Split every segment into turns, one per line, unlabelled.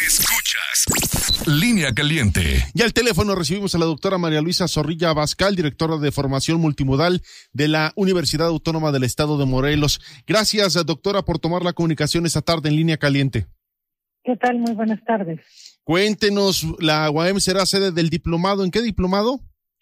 Escuchas Línea Caliente.
Y al teléfono recibimos a la doctora María Luisa Zorrilla Abascal, directora de Formación Multimodal de la Universidad Autónoma del Estado de Morelos. Gracias, doctora, por tomar la comunicación esta tarde en Línea Caliente.
¿Qué tal? Muy buenas tardes.
Cuéntenos, la UAM será sede del diplomado. ¿En qué diplomado?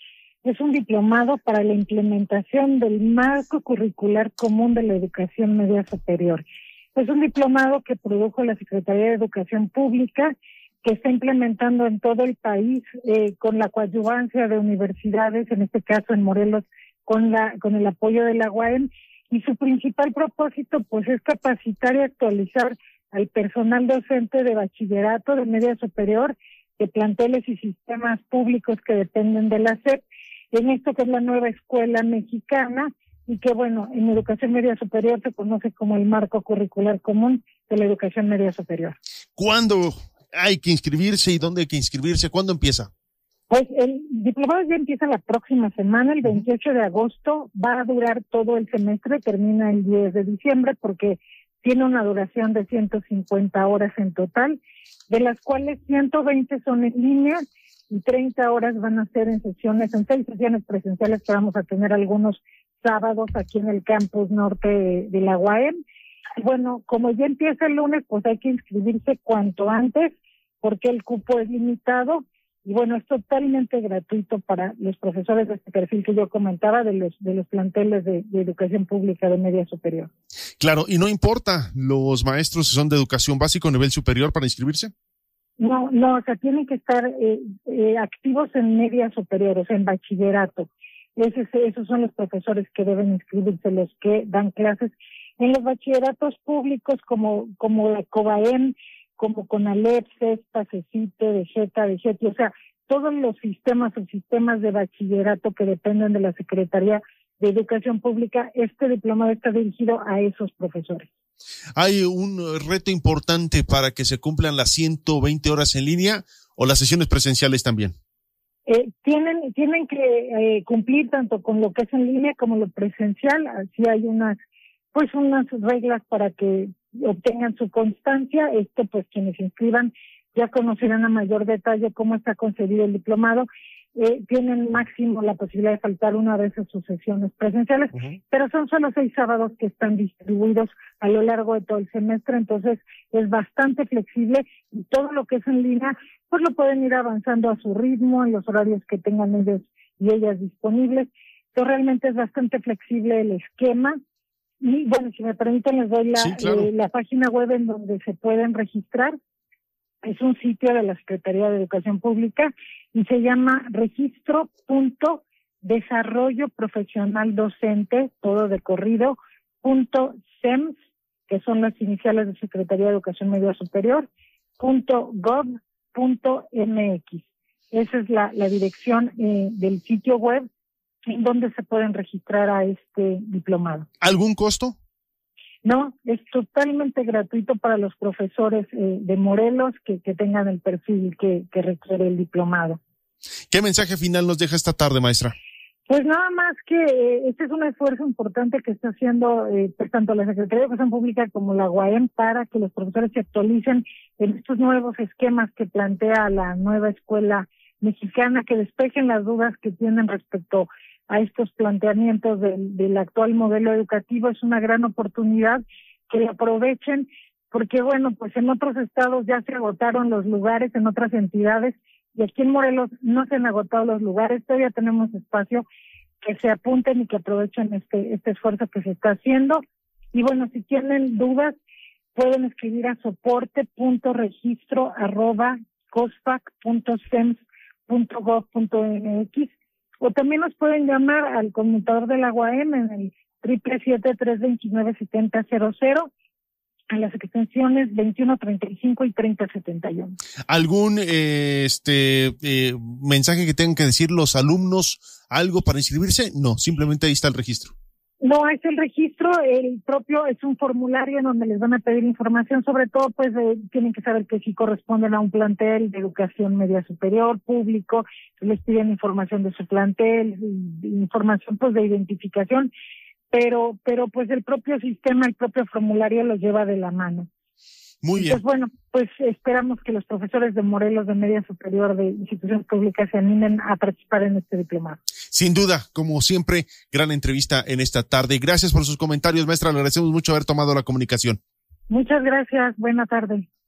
Es un diplomado para la implementación del marco curricular común de la educación media superior. Es un diplomado que produjo la Secretaría de Educación Pública, que está implementando en todo el país con la coadyuvancia de universidades, en este caso en Morelos, con el apoyo de la UAM, y su principal propósito pues es capacitar y actualizar al personal docente de bachillerato, de media superior, de planteles y sistemas públicos que dependen de la SEP, en esto que es la nueva escuela mexicana, y que bueno, en educación media superior se conoce como el marco curricular común de la educación media superior.
¿Cuándo hay que inscribirse y dónde hay que inscribirse? ¿Cuándo empieza?
Pues el diplomado ya empieza la próxima semana, el 28 de agosto, va a durar todo el semestre, termina el 10 de diciembre, porque tiene una duración de 150 horas en total, de las cuales 120 son en línea y 30 horas van a ser en 6 sesiones presenciales que vamos a tener algunos sábados aquí en el campus norte de la UAM. Y bueno, como ya empieza el lunes, pues hay que inscribirse cuanto antes, porque el cupo es limitado, y bueno, es totalmente gratuito para los profesores de este perfil que yo comentaba, de los planteles de educación pública de media superior.
Claro, y no importa los maestros si son de educación básica o nivel superior para inscribirse.
No, o sea, tienen que estar activos en media superior, o sea, en bachillerato. Esos son los profesores que deben inscribirse, los que dan clases en los bachilleratos públicos como la COBAEM, como CONALEP, CESPA, CECITE, DGETA, o sea, todos los sistemas o sistemas de bachillerato que dependen de la Secretaría de Educación Pública. Este diplomado está dirigido a esos profesores.
¿Hay un reto importante para que se cumplan las 120 horas en línea o las sesiones presenciales también?
Tienen que cumplir tanto con lo que es en línea como lo presencial. Así hay unas reglas para que obtengan su constancia. Pues quienes se inscriban ya conocerán a mayor detalle cómo está concebido el diplomado. Tienen máximo la posibilidad de faltar una vez en sus sesiones presenciales, pero son solo 6 sábados que están distribuidos a lo largo de todo el semestre, entonces es bastante flexible, y todo lo que es en línea pues lo pueden ir avanzando a su ritmo, en los horarios que tengan ellos y ellas disponibles. Entonces realmente es bastante flexible el esquema. Y bueno, si me permiten, les doy la página web en donde se pueden registrar. Es un sitio de la Secretaría de Educación Pública y se llama registro.desarrolloprofesionaldocente, todo de corrido, .sems, que son las iniciales de Secretaría de Educación Media Superior, .gov.mx. Esa es la dirección del sitio web en donde se pueden registrar a este diplomado.
¿Algún costo?
No, es totalmente gratuito para los profesores de Morelos que tengan el perfil que requiere el diplomado.
¿Qué mensaje final nos deja esta tarde, maestra?
Pues nada más que este es un esfuerzo importante que está haciendo tanto la Secretaría de Educación Pública como la UAM para que los profesores se actualicen en estos nuevos esquemas que plantea la nueva escuela mexicana, que despejen las dudas que tienen respecto a estos planteamientos del actual modelo educativo. Es una gran oportunidad que la aprovechen, porque bueno, pues en otros estados ya se agotaron los lugares, en otras entidades, y aquí en Morelos no se han agotado los lugares. Todavía tenemos espacio, que se apunten y que aprovechen este esfuerzo que se está haciendo. Y bueno, si tienen dudas, pueden escribir a soporte.registro@cosfac.sems.gov.mx, o también nos pueden llamar al conmutador de la UAM en el 777-329-7000, a las extensiones 2135 y 3071.
¿Algún mensaje que tengan que decir los alumnos, algo para inscribirse? No, simplemente ahí está el registro.
No, es el registro, el propio es un formulario en donde les van a pedir información, sobre todo pues tienen que saber que si corresponden a un plantel de educación media superior, público, les piden información de su plantel, información pues de identificación, pero pues el propio sistema, el propio formulario los lleva de la mano.
Muy bien.
Entonces, bueno, pues esperamos que los profesores de Morelos de media superior de instituciones públicas se animen a participar en este diplomado.
Sin duda, como siempre, gran entrevista en esta tarde. Gracias por sus comentarios, maestra. Le agradecemos mucho haber tomado la comunicación.
Muchas gracias. Buena tarde.